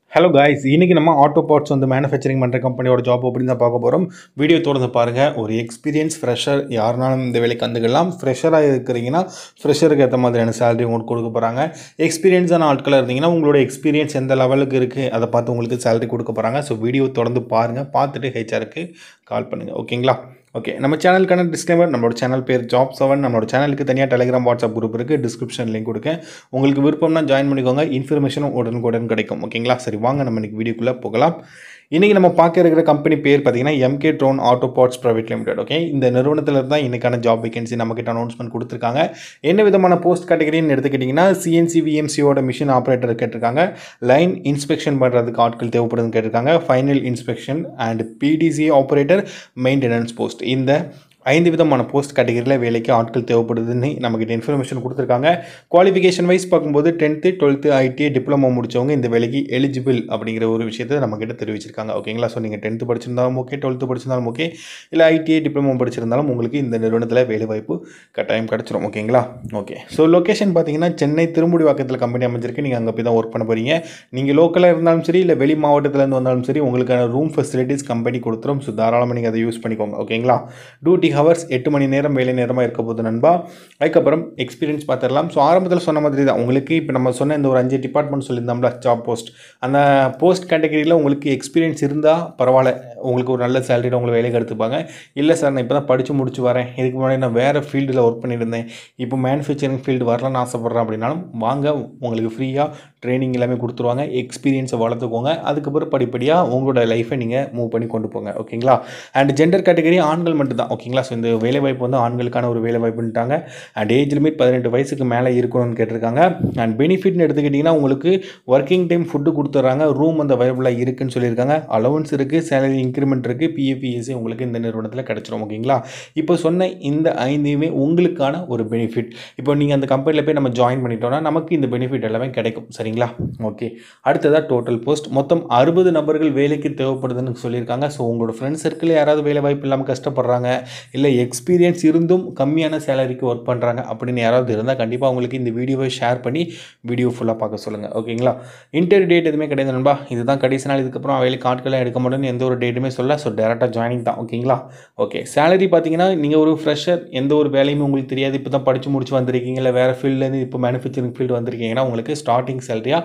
Hello guys, இன்றைக்கி நம்ம auto parts manufacturing பண்ணுற கம்பெனியோட ஜாப் அப்படின்னு தான் பார்க்க போகிறோம். வீடியோ தொடர்ந்து பாருங்கள். ஒரு எக்ஸ்பீரியன்ஸ் ஃப்ரெஷர் யாருனாலும் இந்த வேலைக்கு வந்துக்கலாம். ஃப்ரெஷராக இருக்கிறீங்கன்னா ஃப்ரெஷருக்கு ஏற்ற மாதிரியான சேலரி உங்களுக்கு கொடுக்க போகிறாங்க. எக்ஸ்பீரியன்ஸான ஆட்களாக இருந்தீங்கன்னா உங்களோட எக்ஸ்பீரியன்ஸ் எந்த லெவலுக்கு இருக்குது அதை பார்த்து உங்களுக்கு சேலரி கொடுக்க போகிறாங்க. ஸோ வீடியோ தொடர்ந்து பாருங்கள், பார்த்துட்டு ஹெச்ஆருக்கு கால் பண்ணுங்கள். ஓகேங்களா? ஓகே, நம்ம சேனலுக்கான டிஸ்க்ளைமர். நம்மளோட சேனல் பேர் ஜாப் 7. நம்மளோட சேனலுக்கு தனியாக டெலிகிராம் வாட்ஸ்அப் குரூப் இருக்குது. டிஸ்கிரிப்ஷன் லிங்க் கொடுக்கேன். உங்களுக்கு விருப்பம்னா ஜாயின் பண்ணிக்கோங்க. இன்ஃபர்மேஷனும் உடனுக்குடன் கிடைக்கும். ஓகேங்களா? சரி, வாங்க நம்ம இன்றைக்கி வீடியோக்குள்ளே போகலாம். இன்றைக்கி நம்ம பார்க்க இருக்கிற கம்பெனி பேர் பார்த்தீங்கன்னா MK drone auto parts private limited. Okay, இந்த நிறுவனத்தில் தான் இன்றைக்கான ஜாப் வேகன்சி நம்மக்கிட்ட அனௌன்ஸ்மெண்ட் கொடுத்துருக்காங்க. என்ன விதமான போஸ்ட் கேட்டகரின்னு எடுத்துக்கிட்டிங்கன்னா சிஎன்சி விஎம்சியோட மிஷின் ஆப்ரேட்டர் கேட்டிருக்காங்க. லைன் இன்ஸ்பெக்ஷன் பண்ணுறதுக்கு ஆட்கள் தேவைப்படுதுன்னு கேட்டிருக்காங்க. Final inspection and PDC operator maintenance post, இந்த 5 விதமான போஸ்ட் கேட்டகரியில் வேலைக்கு ஆட்கள் தேவைப்படுதுன்னு நம்மக்கிட்ட இன்ஃபர்மேஷன் கொடுத்துருக்காங்க. குவாலிஃபிகேஷன் வைஸ் பார்க்கும்போது 10th 12th ஐடிஐ டிப்ளமோ முடித்தவங்க இந்த வேலைக்கு எலிஜிபிள் அப்படிங்கிற ஒரு விஷயத்தை நம்மக்கிட்ட தெரிவிச்சிருக்காங்க. ஓகேங்களா? ஸோ நீங்கள் 10th படிச்சிருந்தாலும் ஓகே, 12th படிச்சிருந்தாலும் ஓகே, இல்லை ஐடிஐ டிப்ளமோ படிச்சிருந்தாலும் உங்களுக்கு இந்த நிறுவனத்தில் வேலை வாய்ப்பு கட்டாயம் கிடச்சிரும். ஓகேங்களா? ஓகே, ஸோ லொக்கேஷன் பார்த்தீங்கன்னா சென்னை திருமுடிவாக்கத்தில் கம்பெனி அமைஞ்சிருக்கு. நீங்கள் அங்கே போய் தான் ஒர்க் பண்ண போகிறீங்க. நீங்கள் லோக்கலாக இருந்தாலும் சரி, இல்லை வெளி மாவட்டத்திலேருந்து வந்தாலும் சரி, உங்களுக்கான ரூம் ஃபெசிலிட்டிஸ் கம்பெனி கொடுத்துரும். ஸோ தாராளமாக நீங்கள் அதை யூஸ் பண்ணிக்கோங்க. ஓகேங்களா? டியூட்டி ஹவர்ஸ் 8 மணி நேரம் வேலை நேரமாக இருக்க போது நண்பா. அதுக்கப்புறம் எக்ஸ்பீரியன்ஸ் பார்த்துடலாம். ஸோ ஆரம்பத்தில் சொன்ன மாதிரி தான் உங்களுக்கு இப்போ நம்ம சொன்ன இந்த ஒரு 5 டிபார்ட்மெண்ட் சொல்லியிருந்தோம்ல ஜாப் போஸ்ட், அந்த போஸ்ட் கேட்டகரியில் உங்களுக்கு எக்ஸ்பீரியன்ஸ் இருந்தால் பரவாயில்ல, உங்களுக்கு ஒரு நல்ல சேலரியில் உங்களை வேலைக்கு எடுத்துப்பாங்க. இல்லை சார், நான் இப்போ தான் படித்து முடிச்சு வரேன், இதுக்கு முன்னாடி நான் வேறு ஃபீல்டில் ஒர்க் பண்ணியிருந்தேன், இப்போ மேனுஃபேக்சரிங் ஃபீல்டு வரலான்னு ஆசைப்பட்றேன் அப்படின்னாலும் வாங்க, உங்களுக்கு ஃப்ரீயாக ட்ரைனிங் எல்லாமே கொடுத்துருவாங்க. எக்ஸ்பீரியன்ஸை வளர்த்துக்கோங்க. அதுக்கப்புறம் படிப்படியாக உங்களோட லைஃப்பை நீங்கள் மூவ் பண்ணி கொண்டு போங்க. ஓகேங்களா? அண்ட் ஜெண்டர் கேட்டகரி ஆண்கள் மட்டும் தான். ஓகேங்களா? ஸோ இந்த வேலைவாய்ப்பு ஆண்களுக்கான ஒரு வேலைவாய்ப்புன்ட்டாங்க. அண்ட் ஏஜ் லிமிட் 18 வயசுக்கு மேலே இருக்கணும்னு கேட்டிருக்காங்க. அண்ட் பெனிஃபிட்னு எடுத்துக்கிட்டிங்கன்னா உங்களுக்கு ஒர்க்கிங் டைம் ஃபுட்டு கொடுத்துட்றாங்க, ரூம் அவைலபிளாக இருக்குன்னு சொல்லியிருக்காங்க, அலவன்ஸ் இருக்குது, சேலரி இன்க்ரிமெண்ட் இருக்குது, பிஎஃப்இஎஸ்சி உங்களுக்கு இந்த நிறுவனத்தில் கிடச்சிரும். ஓகேங்களா? இப்போ சொன்ன இந்த 5 உங்களுக்கான ஒரு பெனிஃபிட். இப்போ நீங்கள் அந்த கம்பெனியில் போய் நம்ம ஜாயின் பண்ணிட்டோம்னா நமக்கு இந்த பெனிஃபிட் எல்லாமே கிடைக்கும். சரிங்களா? ஓகே, அடுத்ததாக டோட்டல் போஸ்ட் மொத்தம் 60 நபர்கள் வேலைக்கு தேவைப்படுதுன்னு சொல்லியிருக்காங்க. ஸோ உங்களோட ஃப்ரெண்ட்ஸ் சர்க்கிள் யாராவது வேலை வாய்ப்பு இல்லாமல் கஷ்டப்படுறாங்க, இல்லை எக்ஸ்பீரியன்ஸ் இருந்தும் கம்மியான சேலரிக்கு ஒர்க் பண்ணுறாங்க அப்படின்னு யாராவது இருந்தால் கண்டிப்பாக அவங்களுக்கு இந்த வீடியோவை ஷேர் பண்ணி வீடியோ ஃபுல்லாக பார்க்க சொல்லுங்கள். ஓகேங்களா? இன்டர்வியூ டேட் எதுவுமே கிடையாது நண்பா. இதுதான் கடைசி நாள். இதுக்கப்புறம் வேலைக்கு ஆட்கள்லாம் எடுக்க மாட்டேன்னு எந்த ஒரு டேட்டுமே சொல்ல. ஸோ டேரெக்டாக ஜாயினிங் தான். ஓகேங்களா? ஓகே, சேலரி பார்த்தீங்கன்னா நீங்கள் ஒரு ஃப்ரெஷர், எந்த ஒரு வேலையுமே உங்களுக்கு தெரியாது, இப்போ தான் படித்து முடிச்சு வந்திருக்கீங்க, இல்லை வேறு ஃபீல்ட்லேருந்து இப்போ மேனுஃபேக்சரிங் ஃபீல்டு வந்திருக்கீங்கன்னா உங்களுக்கு ஸ்டார்டிங் சேலரியாக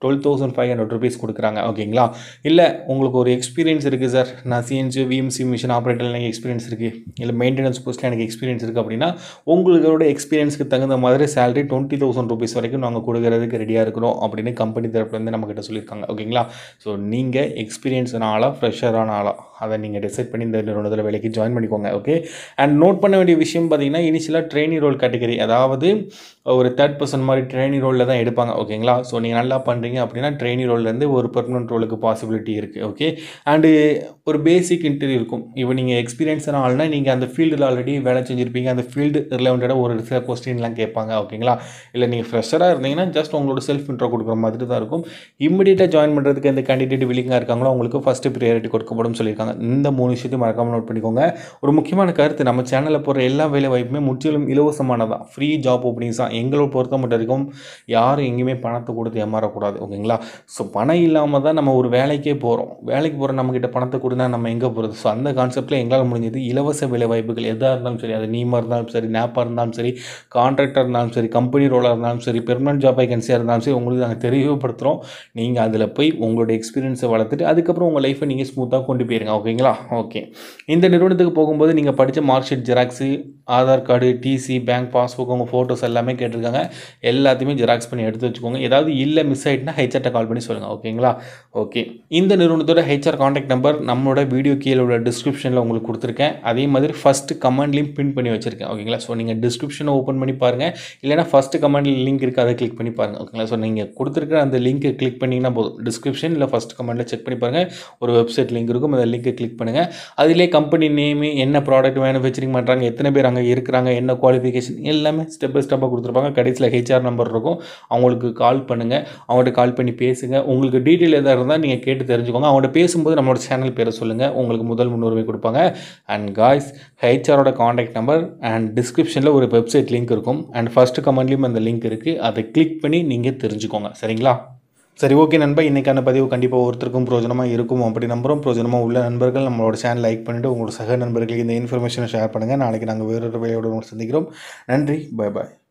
12,500 rupees கொடுக்குறாங்க. ஓகேங்களா? இல்லை உங்களுக்கு ஒரு எக்ஸ்பீரியன்ஸ் இருக்குது சார், நான் சிஎன்சி விஎம்சி மிஷின் ஆப்ரேட்டரில் எனக்கு எக்ஸ்பீரியன்ஸ் இருக்குது, இல்லை மெயின்டெனன்ஸ் போஸ்ட்டில் எனக்கு எக்ஸ்பீரியன்ஸ் இருக்குது அப்படின்னா உங்களோட எக்ஸ்பீரியன்ஸ்க்கு தகுந்த மாதிரி சேலரி 20,000 rupees வரைக்கும் நாங்கள் கொடுக்குறதுக்கு ரெடியாக இருக்கிறோம் அப்படின்னு கம்பெனி தரப்புலேருந்து நம்மக்கிட்ட சொல்லியிருக்காங்க. ஓகேங்களா? ஸோ நீங்கள் எக்ஸ்பீரியன்ஸான ஆளா ஃப்ரெஷரான ஆளா அதை நீங்கள் டிசைட் பண்ணி இந்த நிறுவனத்தில் வேலைக்கு ஜாயின் பண்ணிக்கோங்க. ஓகே, அண்ட் நோட் பண்ண வேண்டிய விஷயம் பார்த்தீங்கன்னா இனிஷியலாக ட்ரெயினி ரோல் கேட்டகரி, அதாவது ஒரு 3rd person மாதிரி ட்ரெயினி ரோலில் தான் எடுப்பாங்க. ஓகேங்களா? ஸோ நீங்கள் நல்லா பண்ணுறீங்க அப்படின்னா ட்ரெயினி ரோல்லேருந்து ஒரு பெர்மனன்ட் ரோலுக்கு பாசிபிலிட்டி இருக்குது. ஓகே, அண்டு ஒரு பேசிக் இன்டர்வியூ இருக்கும். இப்போ நீங்கள் எக்ஸ்பீரியன்ஸான ஆள்னா நீங்கள் அந்த ஃபீல்டில் ஆல்ரெடி வேலை செஞ்சுருப்பீங்க, அந்த ஃபீல்டு ரிலேட்டடாக ஒரு சில கொஸ்டின்லாம் கேட்பாங்க. ஓகேங்களா? இல்லை நீங்கள் ஃப்ரெஷராக இருந்தீங்கன்னா ஜஸ்ட் உங்களோட செல்ஃப் இன்ட்ரோ கொடுக்குற மாதிரி தான் இருக்கும். இம்மிடியேட்டாக ஜாயின் பண்ணுறதுக்கு எந்த கேண்டிடேட் வில்லிங்காக இருக்காங்களோ அவங்களுக்கு ஃபஸ்ட்டு ப்ரியாரிட்டி கொடுக்கப்படும் சொல்லியிருக்காங்க. இந்த 3 விஷயத்தையும் மறக்காமல் நோட் பண்ணிக்கோங்க. ஒரு முக்கியமான கருத்து, நம்ம சேனலில் போகிற எல்லா வேலை வாய்ப்புமே முற்றிலும் இலவசமானதான், ஃப்ரீ ஜாப் ஓப்பனிங்ஸ் தான். எங்களோட பொறுத்த மட்டும் வரைக்கும் யாரும் எங்கேயுமே பணத்தை கொடுத்து ஏமாறக்கூடாது. ஓகேங்களா? ஸோ பணம் இல்லாமல் தான் நம்ம ஒரு வேலைக்கே போகிறோம். வேலைக்கு போகிற நம்மக்கிட்ட பணத்தை கொடுத்தா நம்ம எங்கே போகிறது? ஸோ அந்த கான்செப்ட்டில் எங்களால் முடிஞ்சது இலவச வேலை வாய்ப்புகள் எதாக இருந்தாலும் சரி, அது நீமாக இருந்தாலும் சரி, நேப்பாக இருந்தாலும் சரி, கான்ட்ராக்டாக இருந்தாலும் சரி, கம்பெனி ரோலாக இருந்தாலும் சரி, பெர்மனன்ட் ஜாப் வேகன்சியாக இருந்தாலும் சரி, உங்களுக்கு நாங்கள் தெரியப்படுத்துகிறோம். நீங்கள் அதில் போய் உங்களோட எக்ஸ்பீரியன்ஸை வளர்த்துட்டு அதுக்கப்புறம் உங்கள் லைஃப்பை நீங்கள் ஸ்மூத்தாக கொண்டு போயிருங்க. ஓகேங்களா? ஓகே, இந்த நிறுவனத்துக்கு போகும்போது நீங்கள் படித்த mark sheet xerox, Aadhaar card, TC, bank passbook, உங்கள் ஃபோட்டோஸ் எல்லாமே கேட்டிருக்காங்க. எல்லாத்தையுமே ஜெராக்ஸ் பண்ணி எடுத்து வச்சுக்கோங்க. ஏதாவது இல்லை மிஸ் ஆகிட்டுனா ஹெச்ஆர்ட்ட கால் பண்ணி சொல்லுங்கள். ஓகேங்களா? ஓகே, இந்த நிறுவனத்தோட ஹெச்ஆர் காண்டாக்ட் நம்பர் நம்மளோட வீடியோ கீழே உள்ள டிஸ்கிரிப்ஷனில் உங்களுக்கு கொடுத்துருக்கேன். அதே மாதிரி ஃபஸ்ட்டு கமெண்ட்லையும் பின் பண்ணி வச்சுருக்கேன். ஓகேங்களா? ஸோ நீங்கள் டிஸ்கிரிப்ஷனை ஓப்பன் பண்ணி பாருங்கள், இல்லைனா ஃபஸ்ட்டு கமெண்டில் லிங்க் இருக்குது, அதை கிளிக் பண்ணி பாருங்கள். ஓகேங்களா? ஸோ நீங்கள் கொடுத்துருக்க அந்த லிங்க்கை கிளிக் பண்ணிங்கன்னா போதும். டிஸ்கிரிப்ஷன் இல்லை ஃபஸ்ட் கமெண்ட்டில் செக் பண்ணி பாருங்கள், ஒரு வெப்சைட் லிங்க் இருக்கும், அந்த லிங்க்கை கிளிக் பண்ணுங்கள். அதிலே கம்பெனி நேமு, என்ன ப்ராடக்ட் மேனுஃபேக்சரிங் பண்ணுறாங்க, எத்தனை பேர் அங்கே இருக்கிறாங்க, என்ன குவாலிஃபிகேஷன் எல்லாமே ஸ்டெப் பை ஸ்டெப்பாக கொடுத்துருப்பாங்க. கடைசியில் ஹெச்ஆர் நம்பர் இருக்கும், அவங்களுக்கு கால் பண்ணுங்கள், அவங்கள்ட்ட கால் பண்ணி பேசுங்க. உங்களுக்கு டீட்டெயில் எதாவது இருந்தால் நீங்கள் கேட்டு தெரிஞ்சுக்கோங்க. அவங்கள்ட்ட பேசும்போது நம்மளோட சேனல் பேரை சொல்லுங்கள், உங்களுக்கு முதல் முன்னுரிமை கொடுப்பாங்க. அண்ட் காய்ஸ், ஹெச்ஆரோட காண்டாக்ட் நம்பர் அண்ட் டிஸ்கிரிப்ஷனில் ஒரு வெப்சைட் லிங்க் இருக்கும், அண்ட் ஃபஸ்ட்டு கமெண்ட்லேயும் அந்த லிங்க் இருக்குது, அதை கிளிக் பண்ணி நீங்கள் தெரிஞ்சுக்கோங்க. சரிங்களா? சரி, ஓகே நண்பா. இன்றைக்கான பதிவு கண்டிப்பாக ஒருத்தருக்கும் பிரயோஜனமாக இருக்கும் அப்படி நம்புகிறோம். பிரயோஜனமாக உள்ள நண்பர்கள் நம்மளோட சேனல் லைக் பண்ணிவிட்டு உங்களோட சக நண்பர்களுக்கு இந்த இன்ஃபர்மேஷனை ஷேர் பண்ணுங்கள். நாளைக்கு நாங்கள் வேறொரு வேலையோடு சந்திக்கிறோம். நன்றி. பை பாய்.